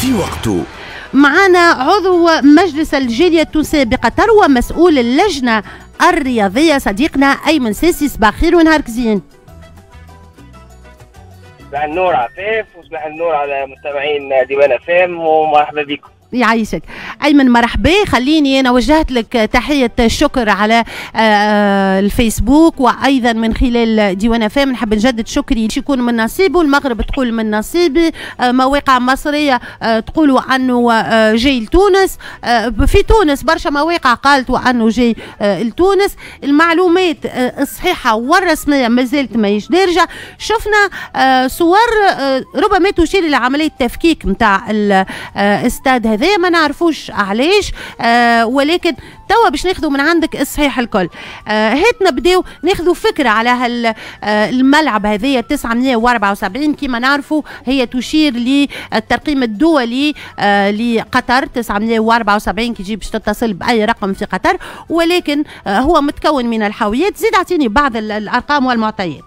في وقته. معنا عضو مجلس الجالية التونسية بقطر ومسؤول اللجنة الرياضية صديقنا أيمن ساسي. صباح الخير ونهارك زين. صباح النور عفاف وصباح النور على مستمعين ديوان فام ومرحبا بكم. يعيشك أيمن، مرحبا. خليني أنا وجهت لك تحية شكر على الفيسبوك وأيضا من خلال ديوان فام. نحب نجدد شكري يكون من نصيبه، المغرب تقول من نصيبي، مواقع مصرية تقولوا أنه جاي لتونس، في تونس برشا مواقع قالت أنه جاي لتونس. المعلومات الصحيحة والرسمية ما زالت ماهيش دارجة. شفنا صور ربما تشير إلى عملية تفكيك متاع الاستاد هذا، ما نعرفوش علاش، ولكن توا باش ناخذوا من عندك الصحيح الكل. هات نبداو ناخذوا فكره على الملعب هذايا 974 كما نعرفوا، هي تشير للترقيم الدولي لقطر 974 كي تجي باش تتصل باي رقم في قطر، ولكن هو متكون من الحاويات. زيد اعطيني بعض الارقام والمعطيات.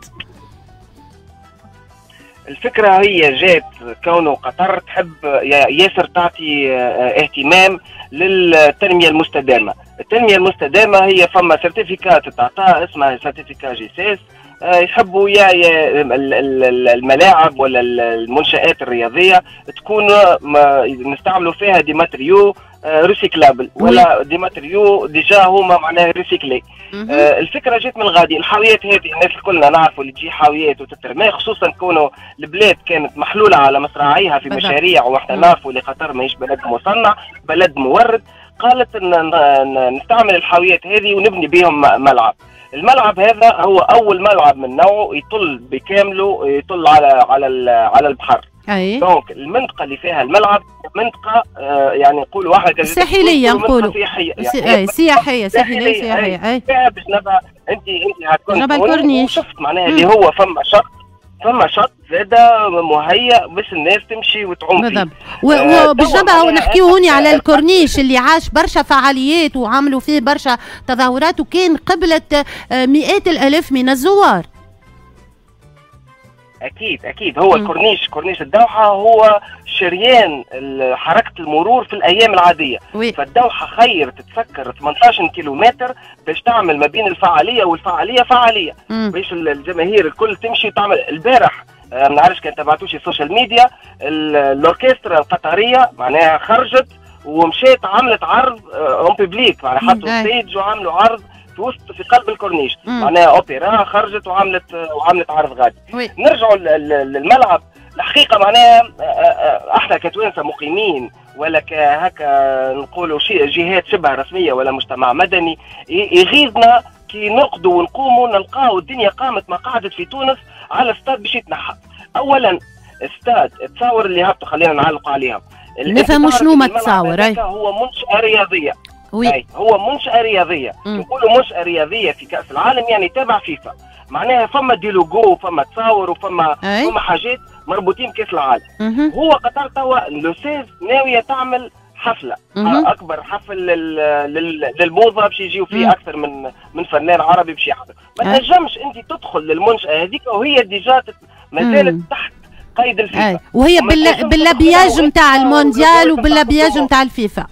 الفكرة هي جات كونه قطر تحب ياسر تعطي اهتمام للتنمية المستدامة. التنمية المستدامة هي فما سيرتيفيكات تعطاها اسمها سيرتيفيكا جيسيس، يحبوا يا الملاعب ولا المنشآت الرياضية تكون نستعملوا فيها دي ماتريو ريسيكلابل ولا دي ماتريو ديجا هما معناها ريسيكلي. الفكره جات من غادي. الحاويات هذه الناس كلنا نعرفوا اللي تجي حاويات وتترمى، خصوصا كونه البلاد كانت محلوله على مصراعيها في مشاريع، واحنا نعرفوا اللي قطر ماهيش بلد مصنع، بلد مورد. قالت ان نستعمل الحاويات هذه ونبني بهم ملعب. الملعب هذا هو اول ملعب من نوعه يطل بكامله، يطل على البحر. دونك المنطقه اللي فيها الملعب منطقه يعني نقولوا واحد ساحليه، نقولوا سياحيه ساحليه. فيها باش نبقى انت هتكون الكورنيش. شفت معناها اللي هو فما شط زاده مهيأ باش الناس تمشي وتعوم بالضبط. وباش نبقى نحكيو هوني على الكورنيش اللي عاش برشا فعاليات وعملوا فيه برشا تظاهرات وكان قبلت مئات الالاف من الزوار. اكيد هو كورنيش الدوحه هو شريان حركه المرور في الايام العاديه. فالدوحه خير تتسكر 18 كيلومتر باش تعمل ما بين الفعاليه والفعاليه فعاليه باش الجماهير الكل تمشي وتعمل. البارح ما نعرفش كان تبعتوش السوشيال ميديا، الاوركسترا القطريه معناها خرجت ومشيت عملت عرض اون بوبليك، معناها حطوا ستيج وعملوا عرض في قلب الكورنيش، معناها اوبرا خرجت وعملت عرض غادي. نرجعوا للملعب. الحقيقه معناها احنا كتوانسه مقيمين ولا هكا نقولوا جهات شبه رسميه ولا مجتمع مدني يغيظنا كي نرقدوا ونقوموا نلقاو الدنيا قامت ما قعدت في تونس على استاد باش يتنحى. اولا استاد التصاور اللي هبطوا خلينا نعلقوا عليها، نفهموا شنو ما تصاور. هو منشأة رياضيه. هو منشأة رياضية. نقولوا منشأة رياضية في كأس العالم يعني تابع فيفا، معناها فما دي لوجو وفما تصاور وفما حاجات مربوطين بكأس العالم. هو قطر توا لو 16 ناوية تعمل حفلة أكبر حفل للموضة باش يجيو فيه أكثر من فنان عربي باش يحضر. ما تنجمش أنت تدخل للمنشأة هذيك وهي ديجا ما زالت تحت قيد الفيفا، وهي باللابياج نتاع المونديال وباللابياج نتاع الفيفا.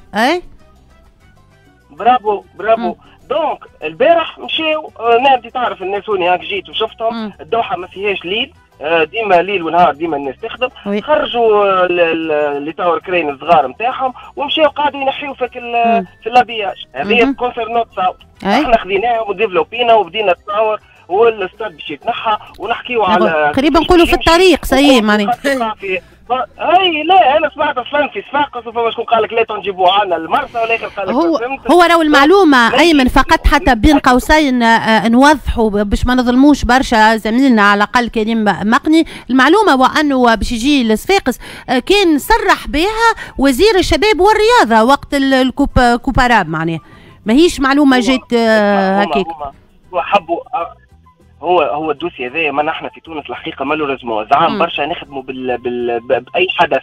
برافو. دونك البارح مشاو انت تعرف الناس هوني هاك جيت وشفتهم. الدوحه ما فيهاش ليل، ديما ليل ونهار ديما الناس تخدم. خرجوا اللي تاور كرين الصغار نتاعهم ومشاو قاعدوا ينحيوا في اللابياج. هذه كونسيرنو تصاور احنا خذيناهم وديفلوبينا وبدينا تصاور والاستاد باش يتنحى ونحكيو على قريبا نقولوا في الطريق سي معناها. لا انا سمعت اصلا في صفاقس وفما شكون قال لك لا تنجيبوا عنا المرسى والاخر قال لك هو راهو المعلومه ايمن فقط حتى بين قوسين نوضحوا باش ما نظلموش برشا زميلنا على الاقل كريم مقني. المعلومه وانه باش يجي لصفاقس كان صرح بها وزير الشباب والرياضه وقت الكوباراب، معناها ماهيش معلومه جات هكاك. حبوا هو الدوسي هذايا ما نحن في تونس الحقيقه ما له لازمه زعما برشا نخدموا باي حدث.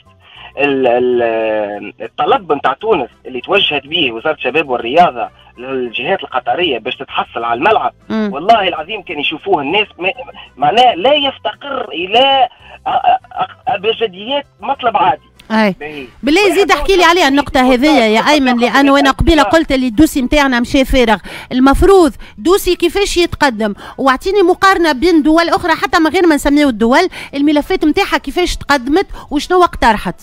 الطلب نتاع تونس اللي توجهت به وزاره الشباب والرياضه للجهات القطريه باش تتحصل على الملعب والله العظيم كان يشوفوه الناس معناه لا يفتقر الى ابجديات مطلب عادي. بالله زيد احكي لي عليها النقطة هذه يا أيمن، لأنه أنا قبيلة قلت اللي الدوسي نتاعنا مشى فارغ، المفروض دوسي كيفاش يتقدم، واعطيني مقارنة بين دول أخرى حتى من غير ما نسميو الدول، الملفات نتاعها كيفاش تقدمت وشنو اقترحت.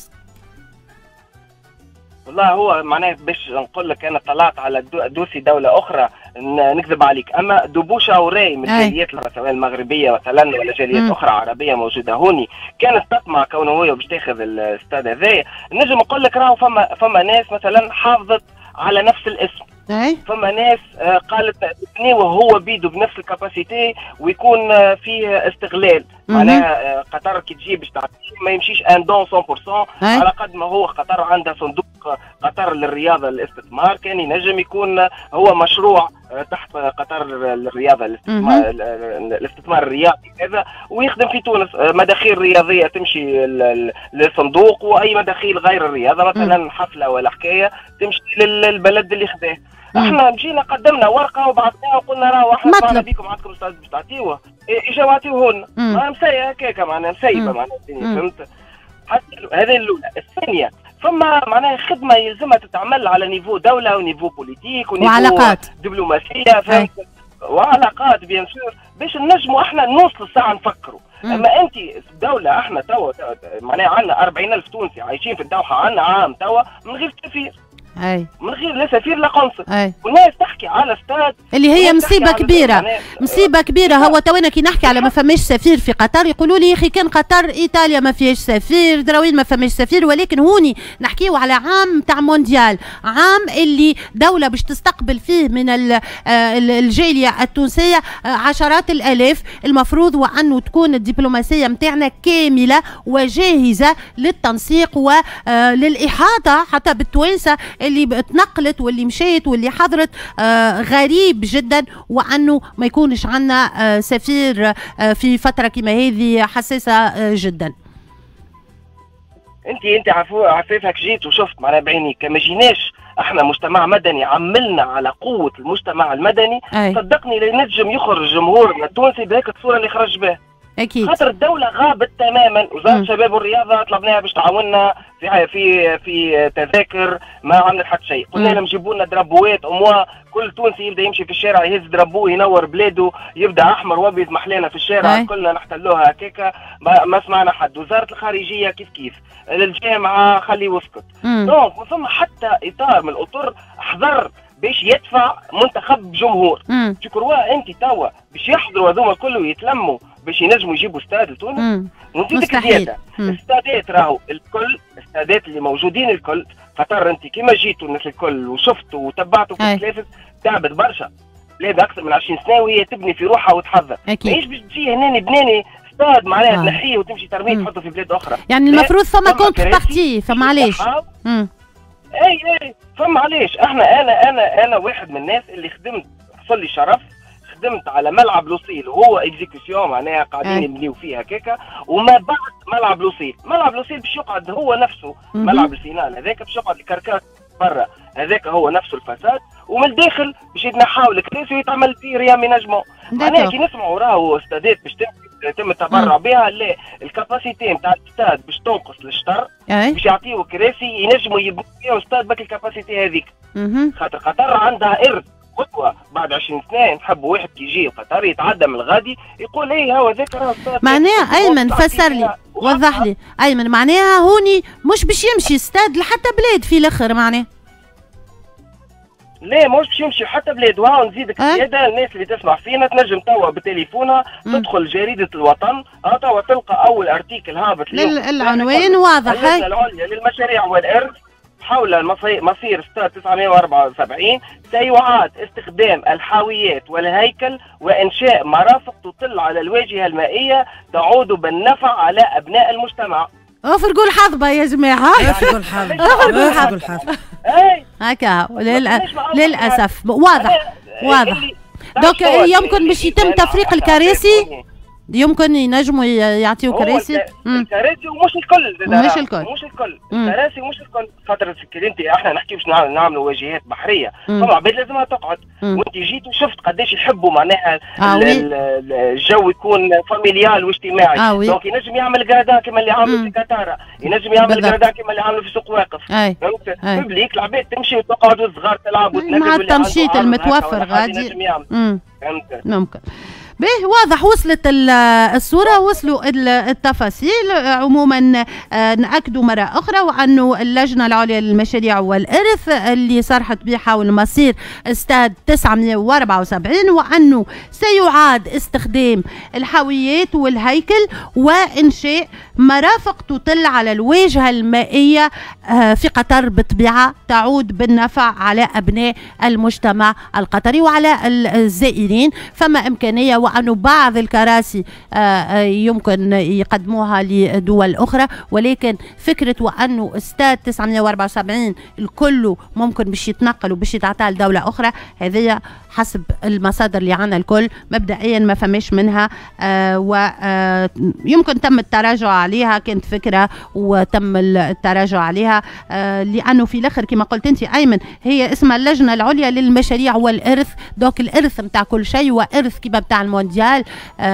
والله هو معناه باش نقول لك انا طلعت على دوسي دوله اخرى نكذب عليك، اما دبوشة وراي من الجاليات سواء المغربيه مثلا ولا جاليات اخرى عربيه موجوده هوني كانت تطمع كونه هو باش تاخذ الاستاد هذايا، نجم نقول لك راهو فما ناس مثلا حافظت على نفس الاسم. فما ناس قالت نبنيه وهو بيدو بنفس الكاباسيتي ويكون فيه استغلال، معناها قطر كي تجي باش تعطيه ما يمشيش ان دون 100% على قد ما هو قطر عندها صندوق قطر للرياضه الاستثمار، كان ينجم يكون هو مشروع تحت قطر للرياضه الاستثمار الرياضي كذا، ويخدم في تونس مداخيل رياضيه تمشي للصندوق، واي مداخيل غير الرياضه مثلا حفله ولا حكايه تمشي للبلد اللي خذاه. احنا مشينا قدمنا ورقه وبعثناها وقلنا راهو احنا طالبين بيكم عندكم استاذ باش تعطيوه، اجا واعطيوه لنا، معناها مسيئه هكاكا، معناها مسيبه معناها الدنيا، فهمت؟ هذه الاولى. الثانيه فما معناها خدمه يلزمها تتعمل على نيفو دوله ونيفو بوليتيك ونيفو وعلاقات دبلوماسيه، فهمت؟ وعلاقات بيان سور باش نجموا احنا نوصلوا الساعه نفكروا. اما انت الدوله احنا توا معناها عندنا 40,000 تونسي عايشين في الدوحه، عندنا عام توا من غير سفير، من غير لا سفير لا قنصل، والناس تحكي على استاد اللي هي مصيبه كبيره، مصيبه كبيره. هو تونا كي نحكي على ما فماش سفير في قطر يقولوا لي يا اخي كان قطر ايطاليا ما فيهاش سفير، دراوين ما فماش سفير، ولكن هوني نحكيو على عام تاع مونديال، عام اللي دوله باش تستقبل فيه من الجاليه التونسيه عشرات الالاف، المفروض وانه تكون الدبلوماسيه نتاعنا كامله وجاهزه للتنسيق وللاحاطه حتى بالتوانسه اللي تنقلت واللي مشيت واللي حضرت. غريب جدا وانه ما يكونش عندنا سفير في فتره كما هذه حساسه جدا. انت عفيفك جيت وشفت معنا بعيني، كما جيناش احنا مجتمع مدني عملنا على قوه المجتمع المدني، صدقني لا نجم يخرج جمهورنا التونسي بهيك الصوره اللي خرج بها. اكيد خاطر الدوله غابت تماما. وزاره الشباب والرياضه طلبناها باش تعاوننا في تذاكر، ما عملت حتى شيء. قلنا لهم جيبوا لنا دربوات كل تونسي يبدا يمشي في الشارع يهز دربوه ينور بلاده، يبدا احمر وابيض محلينا في الشارع كلنا نحتلوها هكاكا، ما سمعنا حد. وزاره الخارجيه كيف الجامعه خليه وسكت. دونك ما ثم حتى اطار من الاطر حضر باش يدفع منتخب جمهور. تكروا انت توا باش يحضروا هذوما كله ويتلموا باش ينجموا يجيبوا استاد لتونس؟ نزيدك زياده. الاستادات راهو الكل، الاستادات اللي موجودين الكل، خاطر انت كيما جيتوا الناس الكل وشفتوا وتبعتوا في التلفز تعبت برشا بلاد اكثر من 20 سنه وهي تبني في روحها وتحضر. ماهيش باش تجي هنا بناني استاد معناها تنحيه وتمشي ترميه تحطه في بلاد اخرى. يعني المفروض فما كونت بارتي، فما علاش؟ اي فما علاش. انا واحد من الناس اللي خدمت، حصل لي شرف خدمت على ملعب لوسيل وهو اكزيكسيون معناها قاعدين يبنيو فيه هكاكا، وما بعد ملعب لوسيل باش يقعد هو نفسه ملعب الفينال هذاك باش يقعد الكركات برا هذاك هو نفسه الفساد، ومن الداخل باش يتنحاو الكراسي ويتعمل فيه رياميناجمون. معناها كي نسمعوا راهو استادات باش يتم التبرع بها، لا الكاباسيتي نتاع الاستاد باش تنقص للشطر باش يعطيو كراسي ينجموا يبنوا فيها استاد بك الكاباسيتي هذيك. خاطر قطر عندها ارث خطوه بعد 20 سنه نحبوا واحد كي يجي قطر يتعدى من الغادي يقول ايه هو ذاك راه استاد. معناها ايمن فسر لي وضح لي ايمن، معناها هوني مش باش يمشي استاد لحتى بلاد في الاخر، معناها لا مش باش يمشي حتى بلاد. وها نزيدك زياده الناس اللي تسمع فينا تنجم توا بتليفونها تدخل جريده الوطن توا تلقى اول ارتيكل هابط العنوان واضح اللجنه العليا للمشاريع والارث حول مصير استاد 974 سيعاد استخدام الحاويات والهيكل وانشاء مرافق تطل على الواجهه المائيه تعود بالنفع على ابناء المجتمع. افرقوا الحظبه يا جماعه، افرقوا الحظبه هكا. للاسف واضح. دونك يمكن باش يتم تفريق الكراسي، يمكن ينجموا يعطيو كراسي. الكراسي ومش الكل، مش الكل الكل، الكراسي مش الكل. خاطر انت احنا نحكي باش نعملوا واجهات بحريه، فما عباد لازمها تقعد. وانت جيت وشفت قداش يحبوا معناها الجو يكون فاميليال واجتماعي. دونك ينجم يعمل قرادا كما اللي عملوا في قطاره، ينجم يعمل قرادا كما اللي عملوا في سوق واقف. فهمت؟ ببليك العباد تمشي وتقعد والصغار تلعب وتنقل مع التنشيط المتوفر غادي. ممكن. به واضح، وصلت الصورة، وصلوا التفاصيل. عموما نأكدوا مرة أخرى وأنه اللجنة العليا للمشاريع والإرث اللي صرحت به حول مصير استاد 974 وأنه سيعاد استخدام الحاويات والهيكل وإنشاء مرافق تطل على الواجهة المائية في قطر بطبيعة تعود بالنفع على أبناء المجتمع القطري وعلى الزائرين. فما إمكانية وأنه بعض الكراسي يمكن يقدموها لدول أخرى، ولكن فكرة وأنه استاد 974 الكل ممكن باش يتنقل وباش يتعطى لدولة أخرى، هذه حسب المصادر اللي عنا الكل مبدئيا ما فماش منها، ويمكن تم التراجع عليها، كانت فكرة وتم التراجع عليها، لأنه في الآخر كما قلت أنت أيمن هي اسمها اللجنة العليا للمشاريع والإرث. دوك الإرث متاع كل شيء وإرث كما بتاع المونديال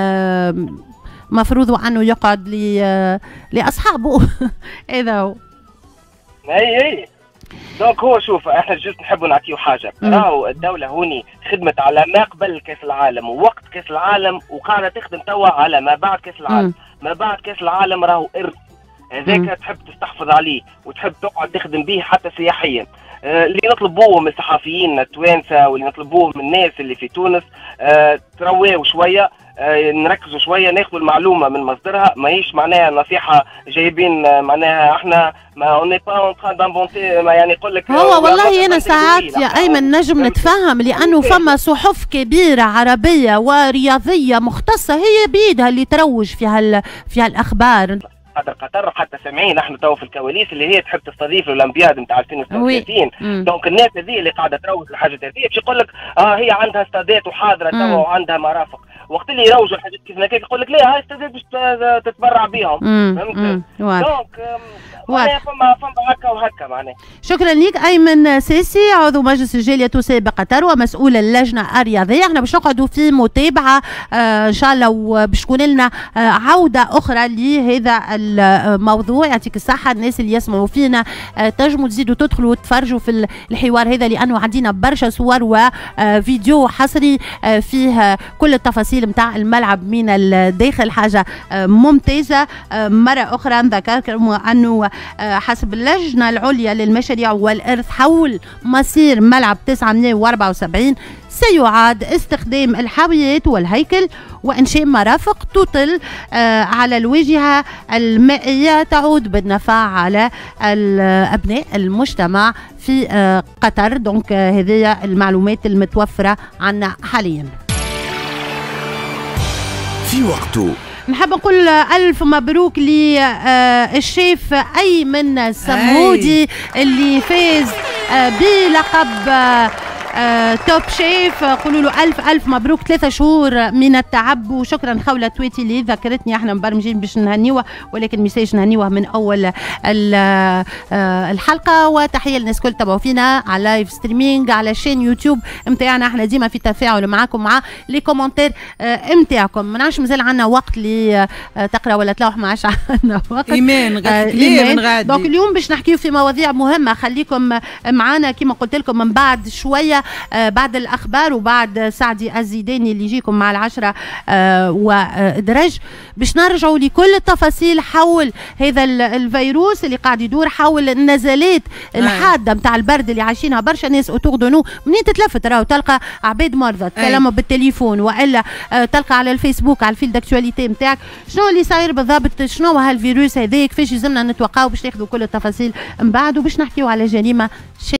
مفروض أنه يقعد لأصحابه. هذا هو. اي دونك هو شوف احنا جست نحبوا نعطيو حاجه. راهو الدوله هوني خدمت على ما قبل كاس العالم ووقت كاس العالم وقاعده تخدم توا على ما بعد كاس العالم. ما بعد كاس العالم راهو ارث هذاك تحب تستحفظ عليه وتحب تقعد تخدم به حتى سياحيا. اللي نطلبوه من الصحفيين التوانسه واللي نطلبوه من الناس اللي في تونس ترويو شويه، نركزوا شويه، ناخذوا المعلومه من مصدرها، ماهيش معناها نصيحه جايبين معناها احنا ما اوني با اون تران دانفونتي، يعني يقول لك هو والله انا ساعات يا ايمن نجم نتفهم، لانه فما صحف كبيره عربيه ورياضيه مختصه هي بيدها اللي تروج في هالاخبار. قطر حتى سامعين احنا تو في الكواليس اللي هي تحب تستضيف الاولمبياد نتاع 2036. دونك الناس هذه اللي قاعده تروج للحاجات هذه باش يقول لك هي عندها استادات وحاضره توا وعندها مرافق. وقت اللي يروجوا الحاجات كيف هكاك يقول لك لا هاي استادات باش تتبرع بهم. فهمت؟ دونك فما هكا وهكا معناها. شكرا لك ايمن ساسي، عضو مجلس الجاليه التونسيه بقطر ومسؤول اللجنه الرياضيه. احنا باش نقعدوا في متابعه ان شاء الله وباش تكون لنا عوده اخرى لهذا الموضوع. يعطيك الصحه. الناس اللي يسمعوا فينا تنجموا تزيدوا تدخلوا وتفرجوا في الحوار هذا، لانه عندنا برشا صور وفيديو حصري فيه كل التفاصيل نتاع الملعب من الداخل، حاجه ممتازه. مره اخرى نذكركم انه حسب اللجنة العليا للمشاريع والإرث حول مصير ملعب 974 سيعاد استخدام الحاويات والهيكل وإنشاء مرافق تطل على الواجهة المائية تعود بالنفع على أبناء المجتمع في قطر. دونك هذه المعلومات المتوفرة عنا حاليا. في وقته نحب نقول ألف مبروك للشيف أيمن سمودي اللي فاز بلقب توب شيف. قولوا له ألف مبروك. 3 شهور من التعب. وشكرا خولة تويتي اللي ذكرتني، احنا مبرمجين باش نهنيوه ولكن ميساج نهنيوه من اول الحلقه. وتحيه للناس الكل تابعوا فينا على لايف ستريمينج على شين يوتيوب نتاعنا. احنا ديما في تفاعل معاكم مع لي كومنتير نتاعكم. ما نعرفش مازال عندنا وقت اللي تقرا ولا تلوح، ما عادش عندنا وقت. ايمان غادي. دونك اليوم باش نحكيو في مواضيع مهمه. خليكم معنا كما قلت لكم من بعد شويه بعد الأخبار وبعد سعدي الزيداني اللي يجيكم مع 10 وإدراج باش نرجعوا لكل التفاصيل حول هذا الفيروس اللي قاعد يدور، حول النزلات الحادة متاع البرد اللي عايشينها برشا ناس اوتور دو نو. منين تتلفت راهو تلقى عباد مرضى تكلموا بالتليفون والا تلقى على الفيسبوك على الفيل داكتواليتي نتاعك شنو اللي صاير بالضبط، شنو هالفيروس هذاك، كيفاش لازمنا نتوقعوا. باش ناخذوا كل التفاصيل من بعد وباش نحكيوا على جريمة